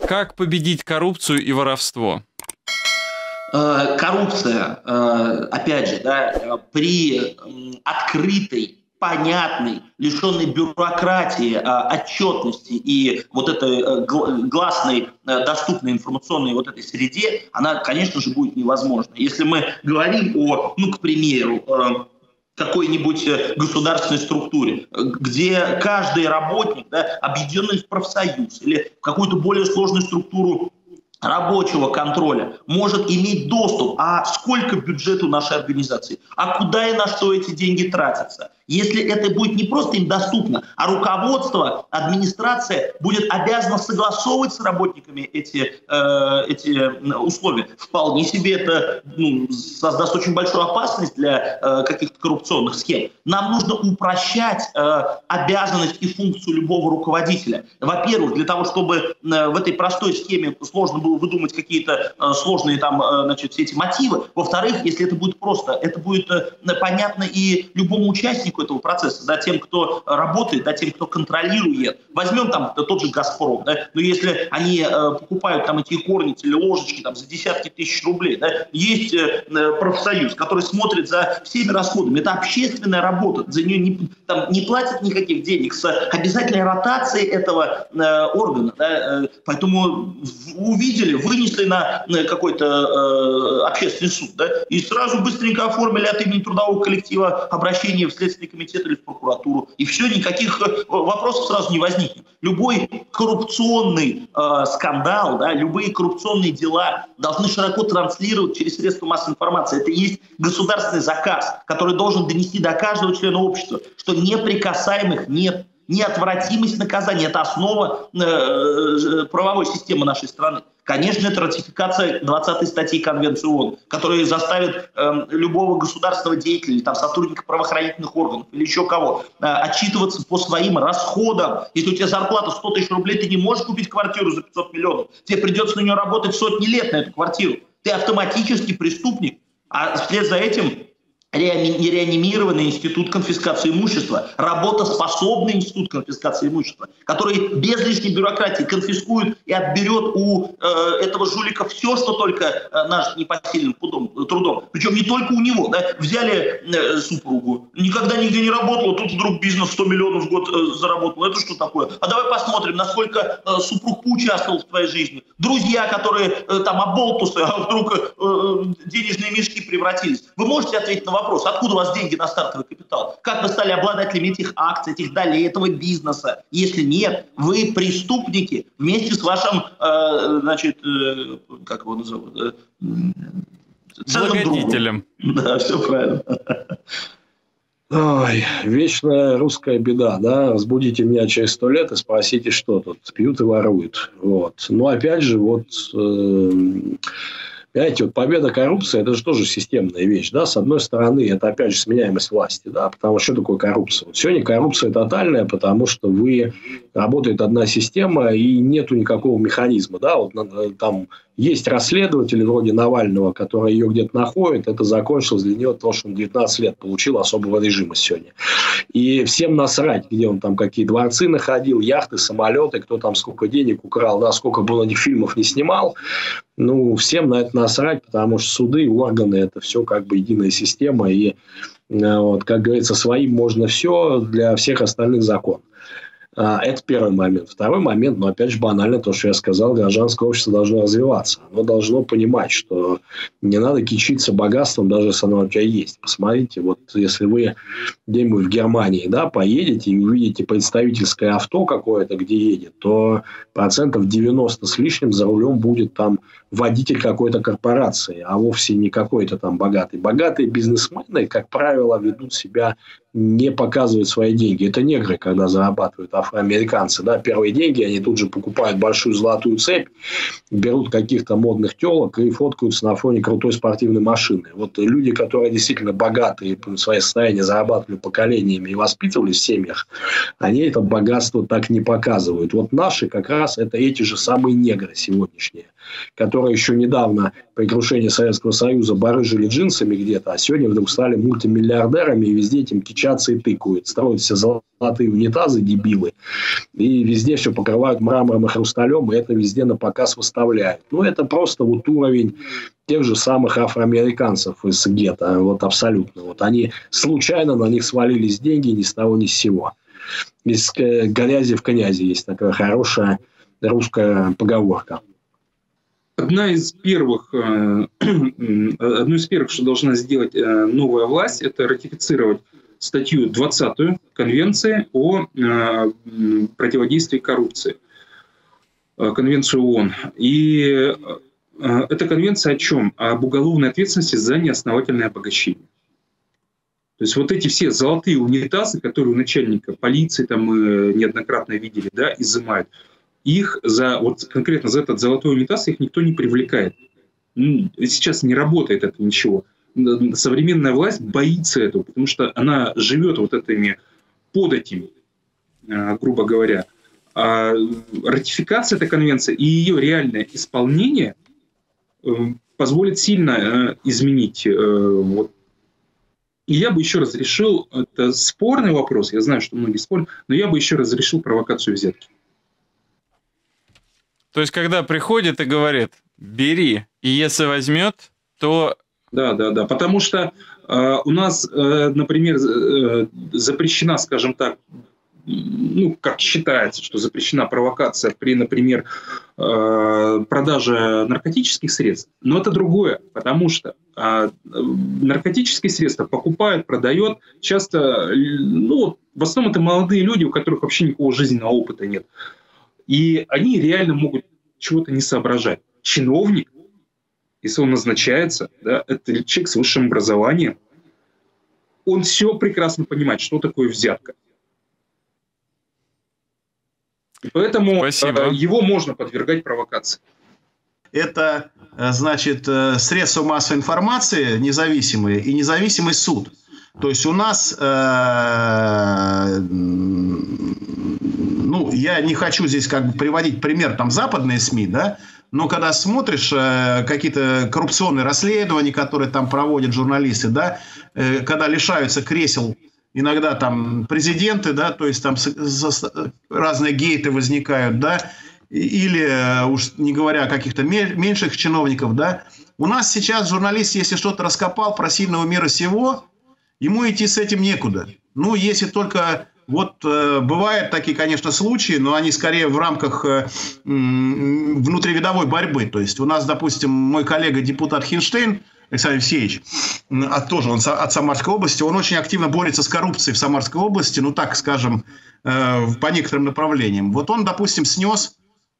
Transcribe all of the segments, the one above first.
Как победить коррупцию и воровство? Коррупция, опять же, да, при открытой, понятной, лишенной бюрократии, отчетности и вот этой гласной, доступной информационной вот этой среде, она, конечно же, будет невозможна. Если мы говорим о, ну, к примеру, какой-нибудь государственной структуре, где каждый работник, да, объединенный в профсоюз или в какую-то более сложную структуру рабочего контроля, может иметь доступ, а сколько бюджету нашей организации, а куда и на что эти деньги тратятся. Если это будет не просто им доступно, а руководство, администрация будет обязана согласовывать с работниками эти условия, вполне себе это создаст очень большую опасность для каких-то коррупционных схем. Нам нужно упрощать обязанность и функцию любого руководителя. Во-первых, для того, чтобы в этой простой схеме сложно было выдумать какие-то сложные там, значит, все эти мотивы. Во-вторых, если это будет просто, это будет понятно и любому участнику этого процесса, да, тем, кто работает, да, тем, кто контролирует. Возьмем там тот же «Газпром», да, но если они покупают там эти икорницы или ложечки там за десятки тысяч рублей, да, есть профсоюз, который смотрит за всеми расходами. Это общественная работа, за нее не платят никаких денег, с обязательной ротацией этого органа. Да, поэтому увидели, вынесли на какой-то общественный суд, да, и сразу быстренько оформили от имени трудового коллектива обращение в Следственный комитет или в прокуратуру. И все, никаких вопросов сразу не возникнет. Любой коррупционный скандал, да, любые коррупционные дела должны широко транслировать через средства массовой информации. Это и есть государственный заказ, который должен донести до каждого члена общества, что неприкасаемых нет. Неотвратимость наказания – это основа правовой системы нашей страны. Конечно, это ратификация 20-й статьи Конвенции ООН, которая заставит любого государственного деятеля, или там, сотрудника правоохранительных органов или еще кого отчитываться по своим расходам. Если у тебя зарплата 100 тысяч рублей, ты не можешь купить квартиру за 500 миллионов. Тебе придется на нее работать сотни лет, на эту квартиру. Ты автоматически преступник. А вслед за этим реанимированный институт конфискации имущества, работоспособный институт конфискации имущества, который без лишней бюрократии конфискует и отберет у этого жулика все, что только наш непосильным трудом. Причем не только у него. Да? Взяли супругу, никогда нигде не работала, тут вдруг бизнес 100 миллионов в год заработал. Это что такое? А давай посмотрим, насколько супруг поучаствовал в твоей жизни. Друзья, которые там оболтусы, а вдруг денежные мешки превратились. Вы можете ответить на вопрос, откуда у вас деньги на стартовый капитал? Как вы стали обладателями этих акций, этих долей, этого бизнеса? Если нет, вы преступники вместе с вашим, значит, как его назовут? Благодетелем. Да, все правильно. Ой, вечная русская беда, да, разбудите меня через 100 лет и спросите, что тут, пьют и воруют, вот. Но опять же, вот... Понимаете, вот победа коррупции – это же тоже системная вещь. Да? С одной стороны, это опять же сменяемость власти. Да? Потому что такое коррупция? Вот сегодня коррупция тотальная, потому что работает одна система и нету никакого механизма. Да? Вот, там есть расследователи вроде Навального, который ее где-то находит. Это закончилось для него то, что он 19 лет получил особого режима сегодня. И всем насрать, где он там какие дворцы находил, яхты, самолеты, кто там сколько денег украл, да, сколько было этих фильмов не снимал. Ну, всем на это насрать, потому что суды, органы – это все как бы единая система. И, вот, как говорится, своим можно все, для всех остальных закон. Это первый момент. Второй момент, но опять же банально то, что я сказал, гражданское общество должно развиваться. Оно должно понимать, что не надо кичиться богатством, даже если оно у тебя есть. Посмотрите, вот если вы где-нибудь в Германии, да, поедете и увидите представительское авто какое-то, где едет, то 90% с лишним за рулем будет там водитель какой-то корпорации, а вовсе не какой-то там богатый. Богатые бизнесмены, как правило, ведут себя, не показывают свои деньги. Это негры, когда зарабатывают, афроамериканцы. Да, первые деньги, они тут же покупают большую золотую цепь, берут каких-то модных телок и фоткаются на фоне крутой спортивной машины. Вот люди, которые действительно богатые, свое состояние зарабатывали поколениями и воспитывались в семьях, они это богатство так не показывают. Вот наши как раз это эти же самые негры сегодняшние, которые еще недавно при крушении Советского Союза барыжили джинсами где-то, а сегодня вдруг стали мультимиллиардерами и везде этим кичатся и тыкают. Строят все золотые унитазы, дебилы, И везде все покрывают мрамором и хрусталем, и это везде на показ выставляют. Ну, это просто вот уровень тех же самых афроамериканцев из гетто. Вот абсолютно. Вот они случайно на них свалились деньги ни с того ни с сего. Из грязи в князи есть такая хорошая русская поговорка. Одно из первых, что должна сделать новая власть, это ратифицировать статью 20 Конвенции о противодействии коррупции, Конвенцию ООН. И эта конвенция о чем? Об уголовной ответственности за неосновательное обогащение. То есть вот эти все золотые унитазы, которые у начальника полиции там мы неоднократно видели, да, изымают, их конкретно за этот золотой унитаз их никто не привлекает. Сейчас не работает это ничего. Современная власть боится этого, потому что она живет вот этими податями, грубо говоря. А ратификация этой конвенции и ее реальное исполнение позволит сильно изменить. И я бы еще разрешил, это спорный вопрос, я знаю, что многие спорят, но я бы еще разрешил провокацию взятки. То есть, когда приходит и говорит, бери, и если возьмет, то... Да, потому что у нас, например, запрещена, скажем так, как считается, что запрещена провокация при, например, продаже наркотических средств, но это другое, потому что наркотические средства покупают, продают часто, в основном это молодые люди, у которых вообще никакого жизненного опыта нет. И они реально могут чего-то не соображать. Чиновник, если он назначается, да, это человек с высшим образованием, он все прекрасно понимает, что такое взятка. И поэтому его можно подвергать провокации. Это, значит, средства массовой информации независимые и независимый суд. То есть у нас, я не хочу здесь приводить пример западные СМИ, да, но когда смотришь какие-то коррупционные расследования, которые там проводят журналисты, да, когда лишаются кресел иногда там президенты, да, то есть там разные гейты возникают, да, или уж не говоря о каких-то меньших чиновников, да, у нас сейчас журналист, если что-то раскопал про сильного мира сего, ему идти с этим некуда. Если только бывают такие, конечно, случаи, но они скорее в рамках внутривидовой борьбы. То есть у нас, допустим, мой коллега депутат Хинштейн, Александр Алексеевич, тоже он от Самарской области, он очень активно борется с коррупцией в Самарской области, так скажем, по некоторым направлениям. Вот он, допустим, снес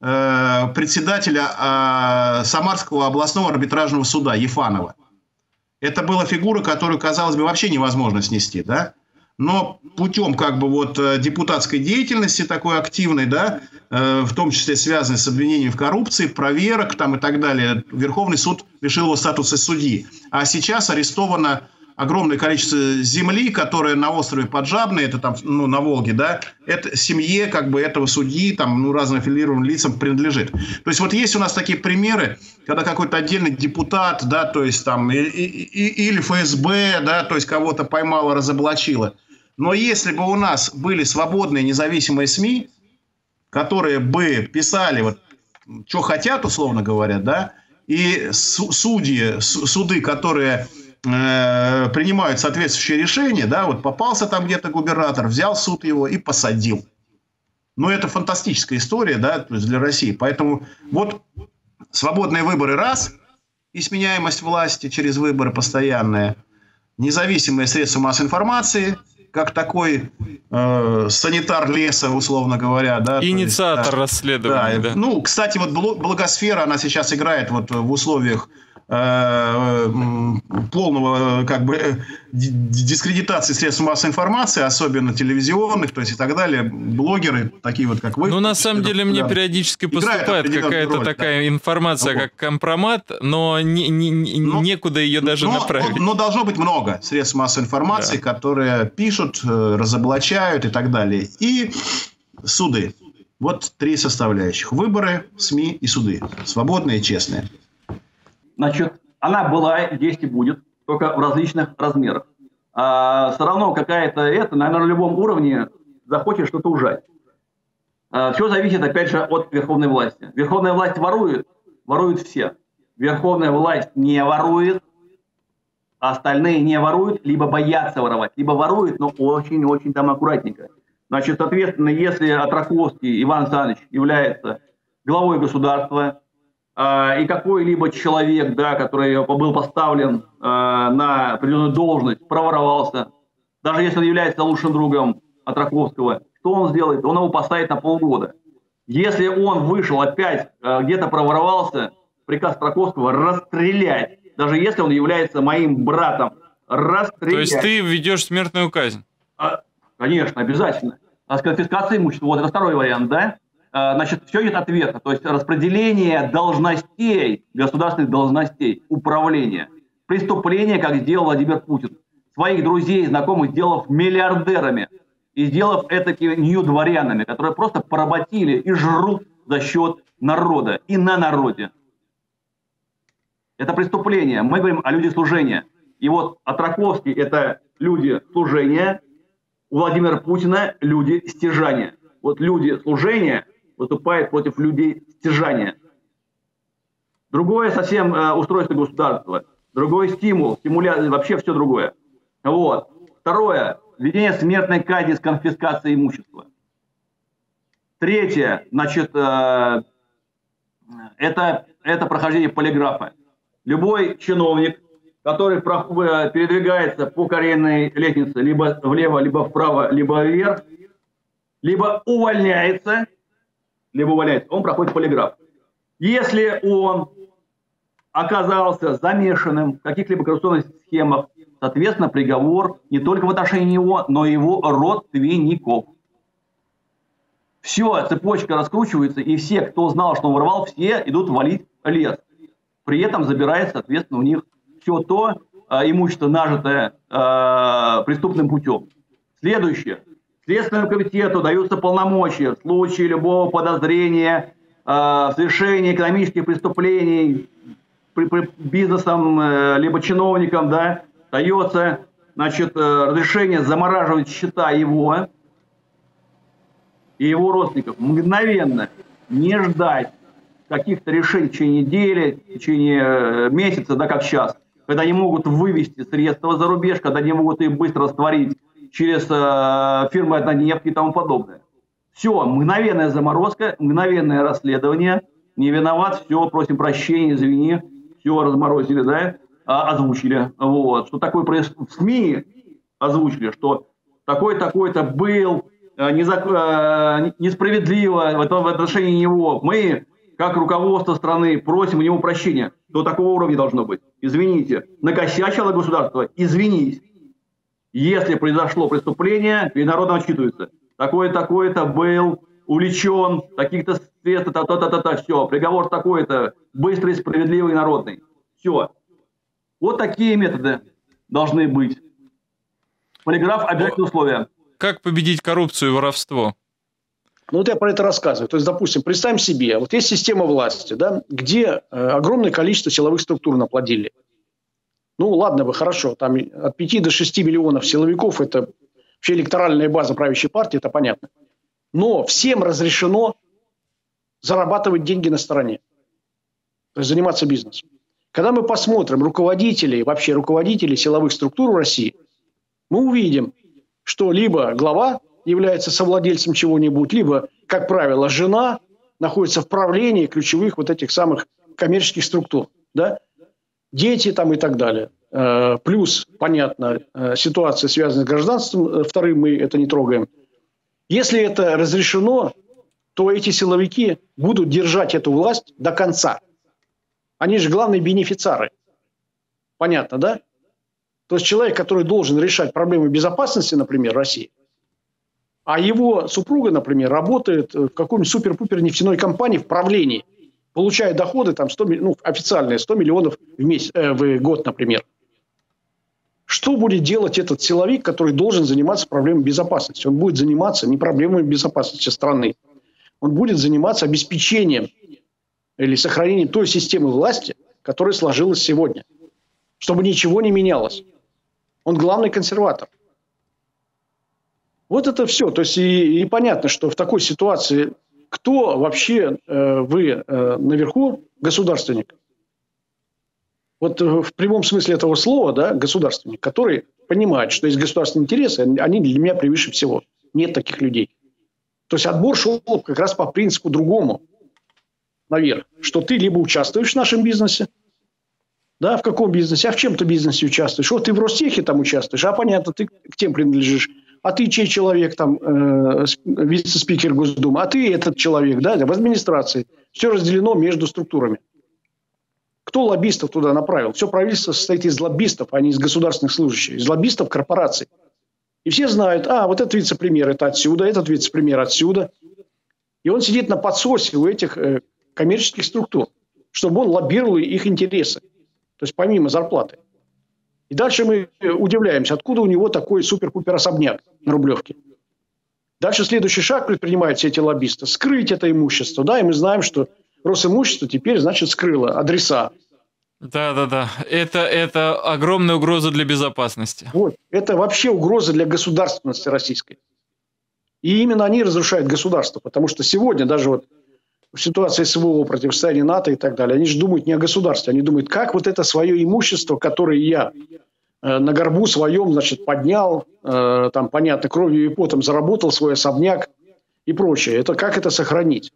председателя Самарского областного арбитражного суда Ефанова. Это была фигура, которую, казалось бы, вообще невозможно снести, да? Но путем депутатской деятельности такой активной, да, в том числе связанной с обвинением в коррупции, проверок там и так далее, Верховный суд лишил его статуса судьи. А сейчас арестовано огромное количество земли, которая на острове Поджабный, это там, на Волге, да, это семье этого судьи, там, разным аффилированным лицам принадлежит. То есть есть у нас такие примеры, когда какой-то отдельный депутат, да, то есть там, или ФСБ, да, то есть кого-то поймало, разоблачило. Но если бы у нас были свободные независимые СМИ, которые бы писали, что хотят, условно говоря, да, и суды, которые принимают соответствующие решения, да, попался там где-то губернатор, взял суд его и посадил. Это фантастическая история, да, то есть для России. Поэтому свободные выборы раз, и сменяемость власти через выборы постоянные, независимые средства массовой информации, как такой санитар леса, условно говоря. Да, инициатор расследования. Да. Да. Кстати, Благосфера, она сейчас играет в условиях полного дискредитации средств массовой информации, особенно телевизионных, то есть и так далее, блогеры, такие как вы. На самом деле мне периодически поступает какая-то такая информация, как компромат, но некуда ее даже направить. Но должно быть много средств массовой информации, которые пишут, разоблачают и так далее. И суды. Три составляющих. Выборы, СМИ и суды. Свободные и честные. Значит, она была, есть и будет, только в различных размерах. Все равно какая-то наверное, на любом уровне захочет что-то ужать. Все зависит, опять же, от верховной власти. Верховная власть воруют все. Верховная власть не ворует, а остальные не воруют, либо боятся воровать, либо воруют, но очень-очень там аккуратненько. Значит, соответственно, если Отраковский Иван Александрович является главой государства, и какой-либо человек, да, который был поставлен на определенную должность, проворовался, даже если он является лучшим другом Отраковского, что он сделает? Он его поставит на полгода. Если он вышел опять, где-то проворовался, приказ Отраковского расстрелять, даже если он является моим братом, расстрелять. То есть ты введешь смертную казнь? Конечно, обязательно. С конфискацией имущества. Вот это второй вариант, да? Значит, все идет от верха. То есть распределение должностей, государственных должностей, управления. Преступление, как сделал Владимир Путин. Своих друзей, знакомых сделав миллиардерами. И сделав этакими нью-дворянами, которые просто поработили и жрут за счет народа и на народе. Это преступление. Мы говорим о людях служения. И вот Отраковский – это люди служения, у Владимира Путина – люди стяжания. Вот люди служения выступают против людей стяжания. Другое совсем устройство государства, другой стимул, стимуляция, вообще все другое. Вот. Второе – введение смертной казни с конфискацией имущества. Третье, значит, это прохождение полиграфа. Любой чиновник, который передвигается по карьерной лестнице либо влево, либо вправо, либо вверх, либо увольняется, он проходит полиграф. Если он оказался замешанным в каких-либо коррупционных схемах, соответственно, приговор не только в отношении него, но и его родственников. Все, цепочка раскручивается, и все, кто знал, что он воровал, все идут валить лес. При этом забирает, соответственно, у них все то имущество, нажитое преступным путем. Следующее. Следственному комитету даются полномочия в случае любого подозрения в совершении экономических преступлений бизнесом, либо чиновникам, да, дается, значит, разрешение замораживать счета его и его родственников. Мгновенно, не ждать каких-то решений в течение недели, в течение месяца, да, как сейчас, когда они могут вывести средства за рубеж, когда они могут их быстро растворить через фирмы однодневки и тому подобное. Все, мгновенная заморозка, мгновенное расследование, не виноват, все, просим прощения, извини, все разморозили, да, озвучили. Вот. Что такое происходит? В СМИ озвучили, что такой-такой-то был несправедливо в отношении него. Мы, как руководство страны, просим у него прощения. До такого уровня должно быть. Извините, накосячило государство, извинись. Если произошло преступление, перед народом отчитывается. Такой-такой-то был увлечен, таких-то средств, все, приговор такой-то, быстрый, справедливый, народный. Все. Вот такие методы должны быть. Полиграф – обязательное условие. Как победить коррупцию и воровство? Ну, вот я про это рассказываю. То есть, допустим, представим себе, вот есть система власти, да, где огромное количество силовых структур наплодили. Ну, ладно бы, хорошо, там от 5 до 6 миллионов силовиков – это вообще электоральная база правящей партии, это понятно. Но всем разрешено зарабатывать деньги на стороне, то есть заниматься бизнесом. Когда мы посмотрим руководителей силовых структур в России, мы увидим, что либо глава является совладельцем чего-нибудь, либо, как правило, жена находится в правлении ключевых вот этих самых коммерческих структур, да? Дети там и так далее. Плюс, понятно, ситуация, связанная с гражданством, вторым мы это не трогаем. Если это разрешено, то эти силовики будут держать эту власть до конца. Они же главные бенефициары. Понятно, да? То есть человек, который должен решать проблемы безопасности, например, России, а его супруга, например, работает в какой-нибудь супер-пупер нефтяной компании в правлении, получает доходы там 100, официальные 100 миллионов в год, например. Что будет делать этот силовик, который должен заниматься проблемой безопасности? Он будет заниматься не проблемами безопасности страны. Он будет заниматься обеспечением или сохранением той системы власти, которая сложилась сегодня. Чтобы ничего не менялось. Он главный консерватор. Вот это все. То есть и понятно, что в такой ситуации кто вообще вы наверху государственник? Вот в прямом смысле этого слова, да, государственник, который понимает, что есть государственные интересы, они для меня превыше всего. Нет таких людей. То есть отбор шел как раз по принципу другому наверх, что ты либо участвуешь в нашем бизнесе, да, в каком бизнесе, а в чем ты бизнесе участвуешь? Вот ты в Ростехе там участвуешь, а понятно, ты к тем принадлежишь. А ты чей человек, там, вице-спикер Госдумы, а ты этот человек, да, в администрации. Все разделено между структурами. Кто лоббистов туда направил? Все правительство состоит из лоббистов, а не из государственных служащих. Из лоббистов корпораций. И все знают, вот этот вице-премьер это отсюда, этот вице-премьер отсюда. И он сидит на подсосе у этих коммерческих структур, чтобы он лоббировал их интересы. То есть помимо зарплаты. И дальше мы удивляемся, откуда у него такой супер-пупер особняк на Рублевке. Дальше следующий шаг предпринимают все эти лоббисты. Скрыть это имущество. Да, и мы знаем, что Росимущество теперь, значит, скрыло адреса. Да. Это огромная угроза для безопасности. Вот. Это вообще угроза для государственности российской. И именно они разрушают государство. Потому что сегодня даже вот в ситуации СВО, противостояния НАТО и так далее, они же думают не о государстве. Они думают, как вот это свое имущество, которое я на горбу своем, значит, поднял, там, понятно, кровью и потом заработал свой особняк и прочее. Это как это сохранить?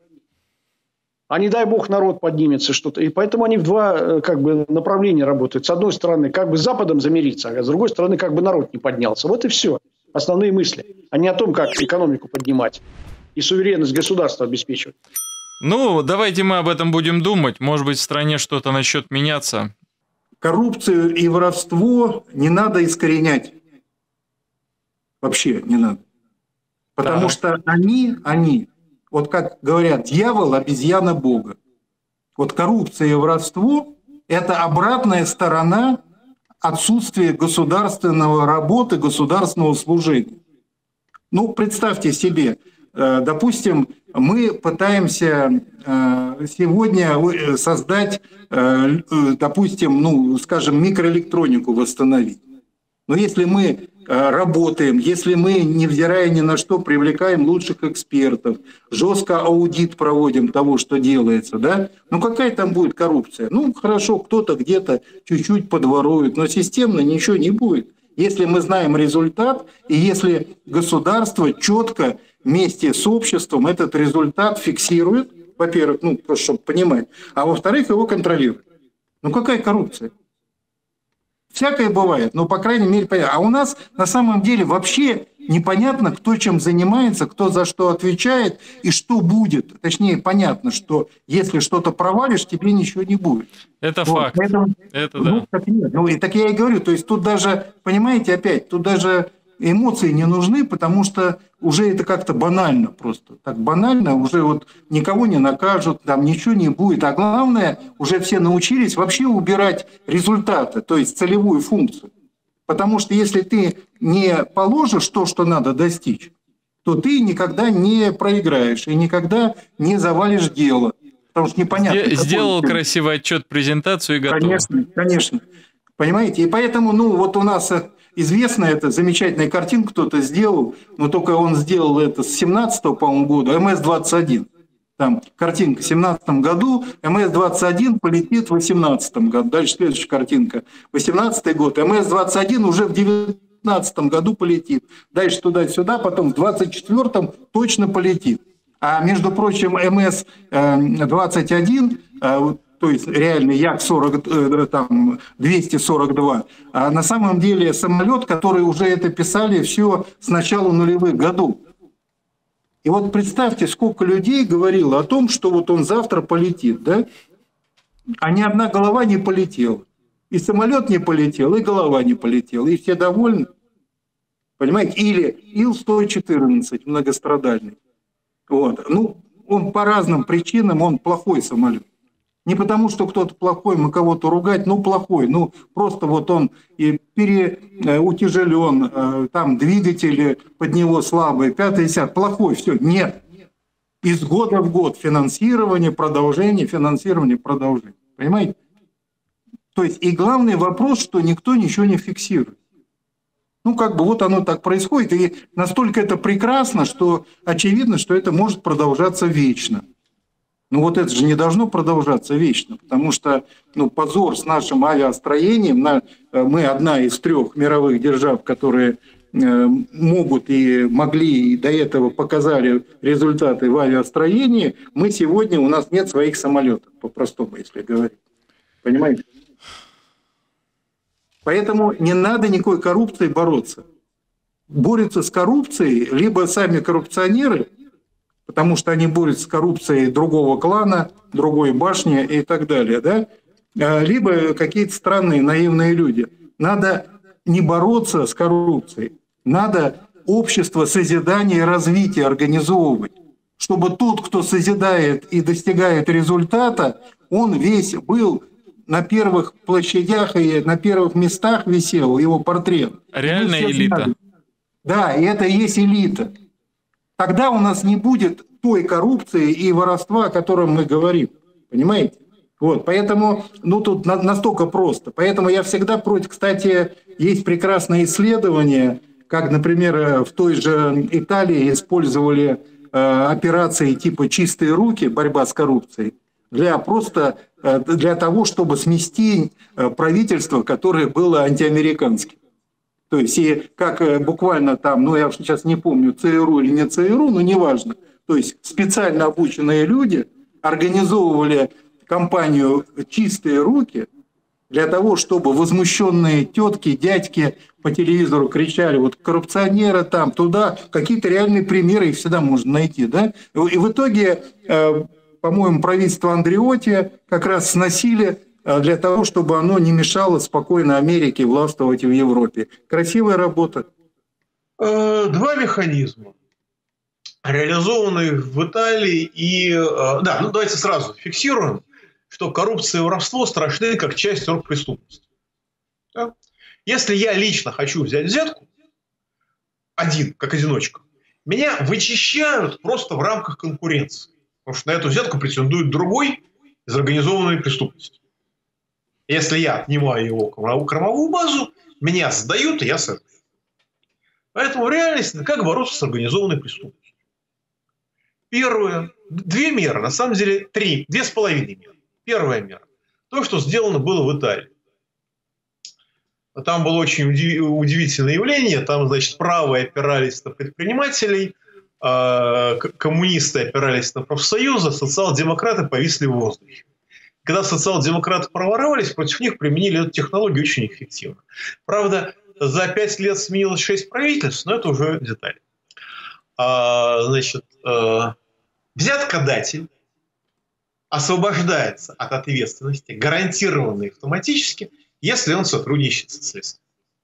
А не дай бог народ поднимется что-то. И поэтому они в два как бы направления работают. С одной стороны, как бы с Западом замириться, а с другой стороны, как бы народ не поднялся. Вот и все. Основные мысли. А не о том, как экономику поднимать и суверенность государства обеспечивать. Ну, давайте мы об этом будем думать. Может быть, в стране что-то начнет меняться. Коррупцию и воровство не надо искоренять. Вообще не надо. Потому что они, вот как говорят, дьявол, обезьяна Бога. Вот коррупция и воровство – это обратная сторона отсутствия государственного работы, государственного служения. Ну, представьте себе, допустим, мы пытаемся сегодня создать, допустим, ну, скажем, микроэлектронику восстановить. Но если мы работаем, если мы, невзирая ни на что, привлекаем лучших экспертов, жестко аудит проводим того, что делается, да, ну какая там будет коррупция? Ну хорошо, кто-то где-то чуть-чуть подворует, но системно ничего не будет. Если мы знаем результат, и если государство четко вместе с обществом этот результат фиксирует, во-первых, ну просто чтобы понимать, а во-вторых, его контролирует. Ну какая коррупция? Всякое бывает, но, по крайней мере, понятно. А у нас на самом деле вообще непонятно, кто чем занимается, кто за что отвечает и что будет. Точнее, понятно, что если что-то провалишь, тебе ничего не будет. Это вот, факт. Поэтому, это да. Так я и говорю, то есть тут даже, понимаете, опять, тут даже эмоции не нужны, потому что уже это как-то банально просто. Так банально, уже вот никого не накажут, там ничего не будет. А главное, уже все научились вообще убирать результаты, то есть целевую функцию. Потому что если ты не положишь то, что надо достичь, то ты никогда не проиграешь и никогда не завалишь дело. Потому что непонятно. Сделал красивый отчет, презентацию и готов. Конечно, конечно. Понимаете? И поэтому, ну, вот у нас известна эта замечательная картинка, кто-то сделал, но только он сделал это с 17-го, по-моему, года, МС-21. Там картинка в 17 году, МС-21 полетит в 18 году. Дальше следующая картинка. 18-й год, МС-21 уже в 19 году полетит. Дальше туда-сюда, потом в 24-м точно полетит. А между прочим, МС-21, то есть реально Як-242, а на самом деле самолет, который уже это писали все с начала нулевых годов. И вот представьте, сколько людей говорило о том, что вот он завтра полетит, да? А ни одна голова не полетела. И самолет не полетел, и голова не полетела. И все довольны. Понимаете? Или Ил-114 многострадальный. Вот. Ну, он по разным причинам, он плохой самолет. Не потому, что кто-то плохой, мы кого-то ругать, ну, плохой. Ну, просто вот он и переутяжелен, там двигатели под него слабые, 5-10, плохой, все. Нет. Из года в год финансирование, продолжение. Понимаете? То есть, и главный вопрос, что никто ничего не фиксирует. Ну, как бы вот оно так происходит, и настолько это прекрасно, что очевидно, что это может продолжаться вечно. Ну, вот это же не должно продолжаться вечно, потому что, ну, позор с нашим авиастроением. Мы одна из 3 мировых держав, которые могут и могли, и до этого показали результаты в авиастроении. Мы сегодня, у нас нет своих самолетов, по-простому, если говорить. Понимаете? Поэтому не надо никакой коррупцией бороться. Борются с коррупцией либо сами коррупционеры, потому что они борются с коррупцией другого клана, другой башни и так далее, да? Либо какие-то странные наивные люди. Надо не бороться с коррупцией, надо общество созидания и развития организовывать, чтобы тот, кто созидает и достигает результата, он весь был на первых площадях и на первых местах висел его портрет. Реальная элита. Знали. Да, и это и есть элита. Тогда у нас не будет той коррупции и воровства, о котором мы говорим. Понимаете? Вот, поэтому, ну, тут настолько просто. Поэтому я всегда против. Кстати, есть прекрасные исследования, как, например, в той же Италии использовали операции типа «Чистые руки», борьба с коррупцией, для того, чтобы смести правительство, которое было антиамериканским. То есть, и как буквально там, ну, я сейчас не помню, ЦРУ или не ЦРУ, но неважно. То есть, специально обученные люди организовывали кампанию «Чистые руки» для того, чтобы возмущенные тетки, дядьки по телевизору кричали, вот коррупционеры там, туда, какие-то реальные примеры, их всегда можно найти, да? И в итоге, по-моему, правительство Андреотти как раз сносили для того, чтобы оно не мешало спокойно Америке властвовать в Европе. Красивая работа. 2 механизма, реализованные в Италии. И да, ну давайте сразу фиксируем, что коррупция и воровство страшны как часть оргпреступности. Да? Если я лично хочу взять взятку, один, как одиночка, меня вычищают просто в рамках конкуренции. Потому что на эту взятку претендует другой из организованной преступности. Если я отнимаю его кормовую базу, меня сдают, и я сажусь. Поэтому в реальности как бороться с организованной преступностью? Первое. 2 меры, на самом деле 3, 2,5 меры. Первая мера. То, что сделано было в Италии. Там было очень удивительное явление. Там, значит, правые опирались на предпринимателей, коммунисты опирались на профсоюзы, социал-демократы повисли в воздухе. Когда социал-демократы проворовались, против них применили эту технологию очень эффективно. Правда, за 5 лет сменилось 6 правительств, но это уже детали. Значит, взяткодатель освобождается от ответственности, гарантированной автоматически, если он сотрудничает с следствием.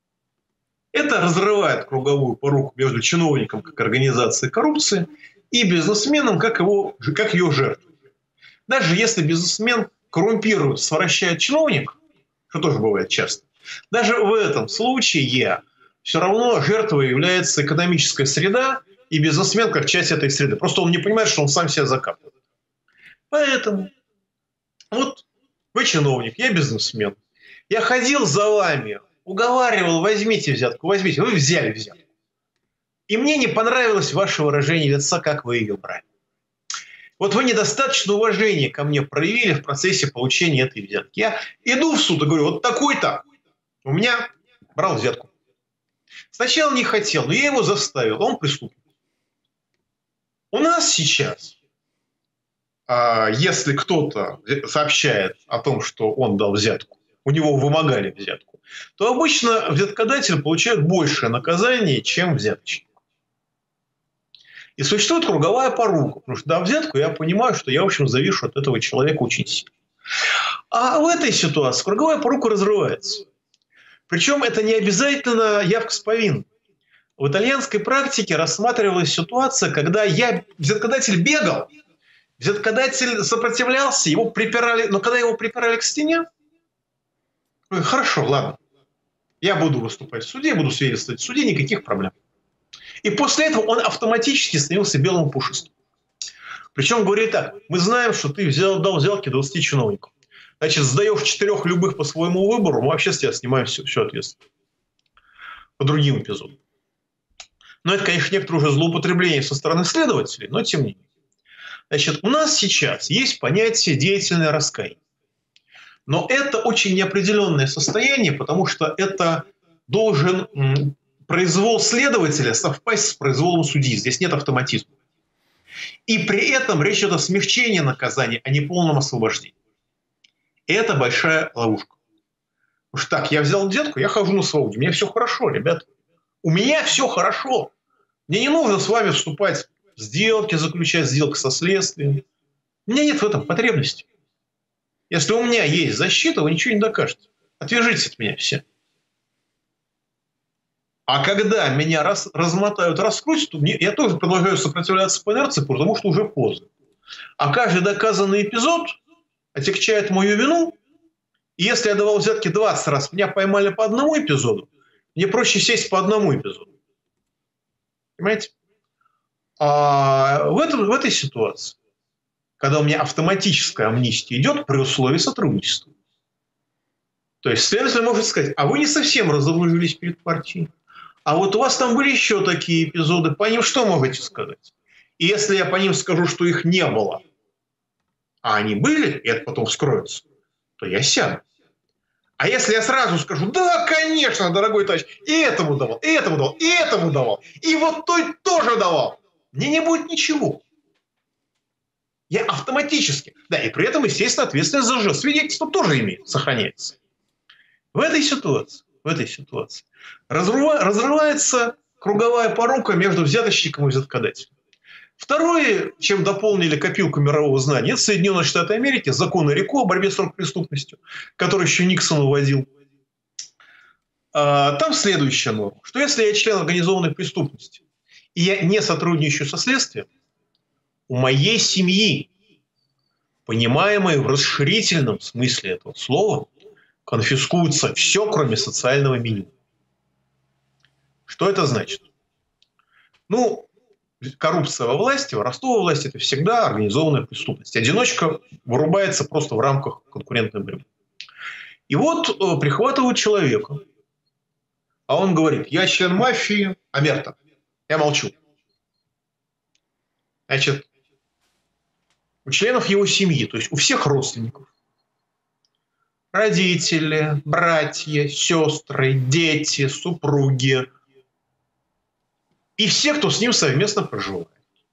Это разрывает круговую поруку между чиновником как организацией коррупции и бизнесменом как ее жертвой. Даже если бизнесмен коррумпирует, совращает чиновника, что тоже бывает часто, даже в этом случае все равно жертвой является экономическая среда и бизнесмен как часть этой среды. Просто он не понимает, что он сам себя закапывает. Поэтому вот вы чиновник, я бизнесмен. Я ходил за вами, уговаривал, возьмите взятку, возьмите. Вы взяли взятку. И мне не понравилось ваше выражение лица, как вы ее брали. Вот вы недостаточно уважения ко мне проявили в процессе получения этой взятки. Я иду в суд и говорю, вот такой-то у меня брал взятку. Сначала не хотел, но я его заставил, он преступник. У нас сейчас, если кто-то сообщает о том, что он дал взятку, у него вымогали взятку, то обычно взяткодатель получает большее наказание, чем взяточник. И существует круговая порука, потому что, дав взятку, я понимаю, что я, в общем, завишу от этого человека очень сильно. А в этой ситуации круговая порука разрывается. Причем это не обязательно явка с повинной. В итальянской практике рассматривалась ситуация, когда взяткодатель бегал, взяткодатель сопротивлялся, его припирали, но когда его припирали к стене, хорошо, ладно, я буду выступать в суде, буду свидетельствовать в суде, никаких проблем. И после этого он автоматически становился белым пушистым. Причем говорит так, мы знаем, что ты дал взятки 20 чиновников. Значит, сдаешь 4 любых по своему выбору, мы вообще с тебя снимаем всю ответственность. по другим эпизодам. Но это, конечно, некоторое уже злоупотребление со стороны следователей, но тем не менее. Значит, у нас сейчас есть понятие деятельное раскаяние. Но это очень неопределенное состояние, потому что это должен произвол следователя совпасть с произволом судьи. Здесь нет автоматизма. И при этом речь идет о смягчении наказания, а не полном освобождении. И это большая ловушка. Потому что так, я взял взятку, я хожу на свободе. У меня все хорошо, ребята. У меня все хорошо. Мне не нужно с вами вступать в сделки, заключать сделки со следствием. У меня нет в этом потребности. Если у меня есть защита, вы ничего не докажете. Отвяжитесь от меня все. А когда меня размотают, раскрутят, я тоже продолжаю сопротивляться по инерции, потому что уже поздно. А каждый доказанный эпизод отягчает мою вину. И если я давал взятки 20 раз, меня поймали по одному эпизоду, мне проще сесть по одному эпизоду. Понимаете? А в этой ситуации, когда у меня автоматическая амнистия идет при условии сотрудничества, то есть следователь может сказать, а вы не совсем разоружились перед партией. А вот у вас там были еще такие эпизоды, по ним что можете сказать? И если я по ним скажу, что их не было, а они были, и это потом вскроется, то я сяду. А если я сразу скажу, да, конечно, дорогой товарищ, и этому давал, и этому давал, и этому давал, и вот той тоже давал, мне не будет ничего. Я автоматически, да, и при этом, естественно, ответственность за лжесвидетельство тоже имеет, сохраняется. В этой ситуации разрывается круговая порука между взяточником и взяткодателем. Второе, чем дополнили копилку мирового знания, это Соединенные Штаты Америки, законы РИКО о борьбе с оргпреступностью, который еще Никсон вводил. Там следующая норма, что если я член организованной преступности, и я не сотрудничаю со следствием, у моей семьи, понимаемой в расширительном смысле этого слова, конфискуется все, кроме социального минимума. Что это значит? Ну, коррупция во власти, воровство во власти – это всегда организованная преступность. Одиночка вырубается просто в рамках конкурентной борьбы. И вот прихватывают человека, а он говорит, я член мафии, омерта. Я молчу. Значит, у членов его семьи, то есть у всех родственников, родители, братья, сестры, дети, супруги и все, кто с ним совместно проживает.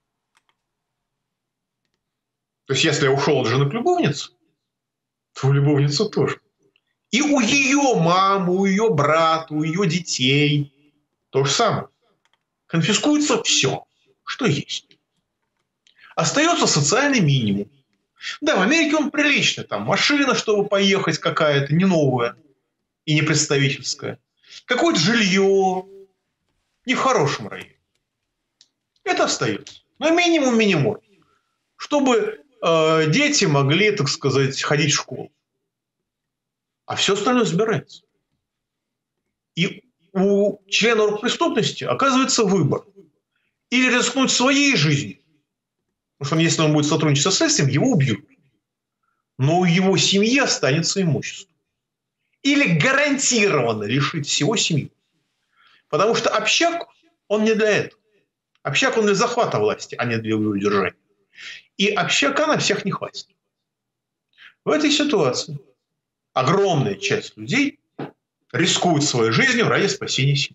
То есть, если я ушел от жены к любовнице, то у любовницы тоже. И у ее мамы, у ее брата, у ее детей то же самое. Конфискуется все, что есть. Остается социальный минимум. Да, в Америке он приличный. Там машина, чтобы поехать какая-то, не новая и не представительская. Какое-то жилье. Не в хорошем районе. Это остается. Но минимум минимум. Чтобы дети могли, так сказать, ходить в школу. А все остальное забирается. И у члена оргпреступности оказывается выбор. Или рискнуть своей жизнью. Потому что если он будет сотрудничать со следствием, его убьют. Но у его семьи останется имущество. Или гарантированно лишить всего семьи. Потому что общак, он не для этого. Общак, он для захвата власти, а не для его удержания. И общака на всех не хватит. В этой ситуации огромная часть людей рискует своей жизнью ради спасения семьи.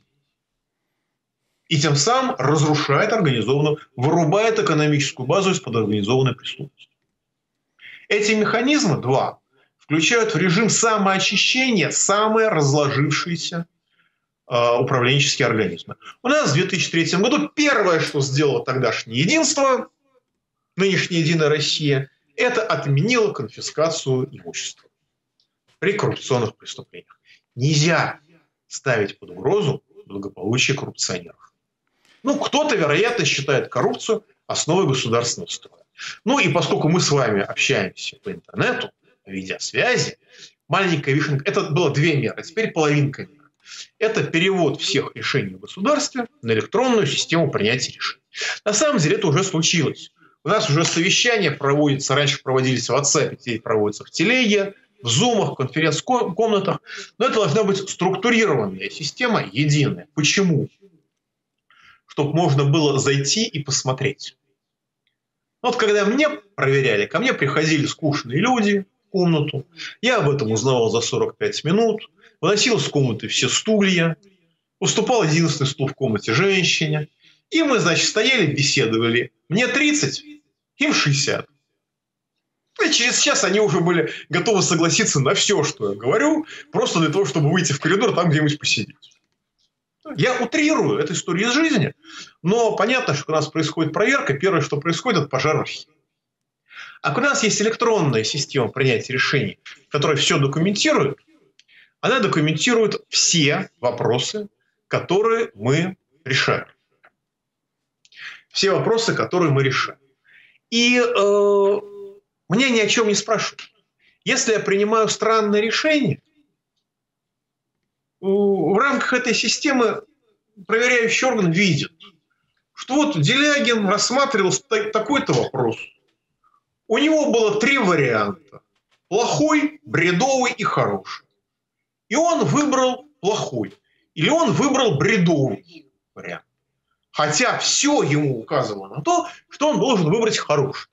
И тем самым разрушает организованную, вырубает экономическую базу из-под организованной преступности. Эти механизмы, два, включают в режим самоочищения самые разложившиеся управленческие организмы. У нас в 2003 году первое, что сделало тогдашнее единство, нынешняя Единая Россия, это отменило конфискацию имущества при коррупционных преступлениях. Нельзя ставить под угрозу благополучие коррупционеров. Ну, кто-то, вероятно, считает коррупцию основой государственного строя. Ну, и поскольку мы с вами общаемся по интернету, по видеосвязи, маленькая вишенка, это было 2 меры, а теперь половинка меры. Это перевод всех решений в государстве на электронную систему принятия решений. На самом деле это уже случилось. У нас уже совещания проводятся, раньше проводились в WhatsApp, теперь проводятся в Телеге, в в зумах, конференц-комнатах. Но это должна быть структурированная система, единая. Почему? Чтобы можно было зайти и посмотреть. Вот когда мне проверяли, ко мне приходили скучные люди в комнату, я об этом узнавал за 45 минут, выносил из комнаты все стулья, уступал единственный стул в комнате женщине, и мы, значит, стояли, беседовали. Мне 30, им 60. И через час они уже были готовы согласиться на все, что я говорю, просто для того, чтобы выйти в коридор, там где-нибудь посидеть. Я утрирую эту историю из жизни, но понятно, что у нас происходит проверка, первое, что происходит, это пожар архива. А когда у нас есть электронная система принятия решений, которая все документирует, она документирует все вопросы, которые мы решаем. Все вопросы, которые мы решаем. И меня ни о чем не спрашивают. Если я принимаю странное решение, в рамках этой системы проверяющий орган видит, что вот Делягин рассматривал такой-то вопрос. У него было 3 варианта. Плохой, бредовый и хороший. И он выбрал плохой. Или он выбрал бредовый вариант. Хотя все ему указывало на то, что он должен выбрать хороший.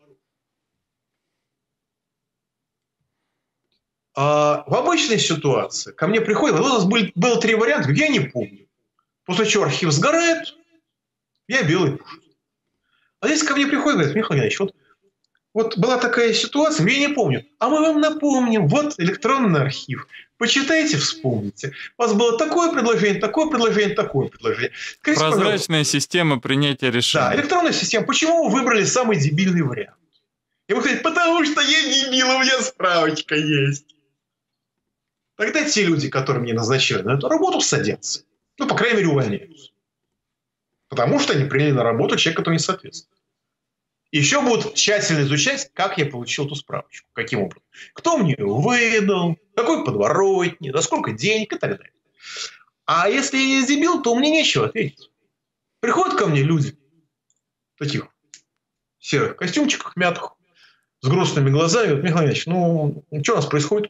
А в обычной ситуации ко мне приходит, вот у нас было 3 варианта, я не помню. После чего архив сгорает, я белый пушist. А здесь ко мне приходит, говорит: Михаил Геннадьевич, вот была такая ситуация, я не помню. А мы вам напомним, вот электронный архив. Почитайте, вспомните. У вас было такое предложение, такое предложение, такое предложение. Скажите, прозрачная система принятия решений. Да, электронная система. Почему вы выбрали самый дебильный вариант? И вы говорите: потому что я дебил, у меня справочка есть. Тогда те люди, которые мне назначили на эту работу, садятся. Ну, по крайней мере, увольняются. Потому что они приняли на работу человека, который не соответствует. И еще будут тщательно изучать, как я получил эту справочку. Каким образом. Кто мне ее выдал, какой подворотни, за сколько денег и так далее. А если я не дебил, то мне нечего ответить. Приходят ко мне люди в таких серых костюмчиках мятых, с грустными глазами. Вот, Михаил Ильич, что у нас происходит?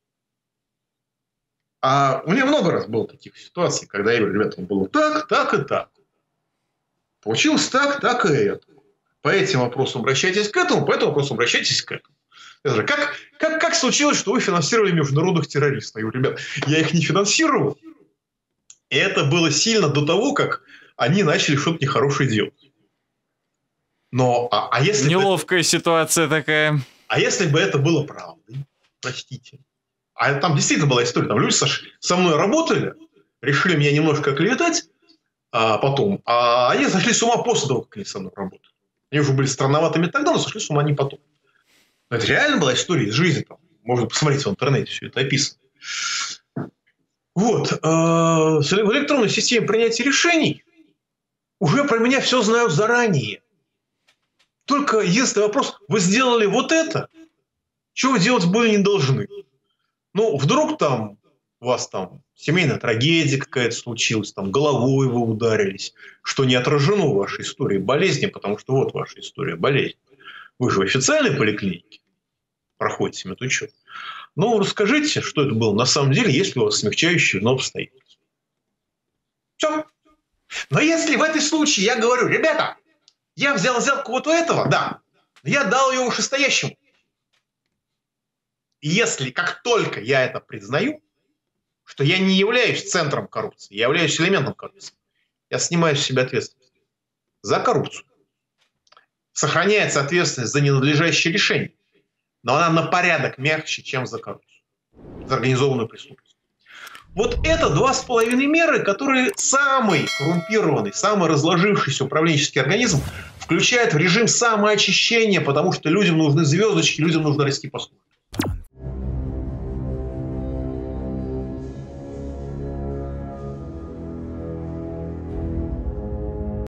А у меня много раз было таких ситуаций, когда я говорю: ребята, было так, так и так. Получилось так, так и это. По этим вопросам обращайтесь к этому, по этому вопросу обращайтесь к этому. Я говорю: как случилось, что вы финансировали международных террористов? Я говорю: ребят, я их не финансировал. И это было сильно до того, как они начали что-то нехорошее делать. Но, если неловкая ситуация такая. А если бы это было правдой, простите. А там действительно была история. Там люди со мной работали, решили меня немножко оклеветать потом. А они сошли с ума после того, как они со мной работали. Они уже были странноватыми тогда, но сошли с ума не потом. Но это реально была история из жизни. Там, можно посмотреть в интернете, все это описано. Вот. В электронной системе принятия решений уже про меня все знают заранее. Только единственный вопрос: вы сделали вот это, чего вы делать были не должны. Вдруг там у вас там семейная трагедия какая-то случилась, там головой вы ударились, что не отражено в вашей истории болезни, потому что вот ваша история болезни. Вы же в официальной поликлинике проходите медучет. Расскажите, что это было на самом деле, если у вас смягчающие обстоятельства. Все. Но если в этом случае я говорю: ребята, я взял взятку вот у этого, да, я дал ее вышестоящему. И если, как только я это признаю, что я не являюсь центром коррупции, я являюсь элементом коррупции, я снимаю с себя ответственность за коррупцию. Сохраняется ответственность за ненадлежащее решение, но она на порядок мягче, чем за коррупцию, за организованную преступность. Вот это 2,5 меры, которые самый коррумпированный, самый разложившийся управленческий организм включает в режим самоочищения, потому что людям нужны звездочки, людям нужно расти по службе.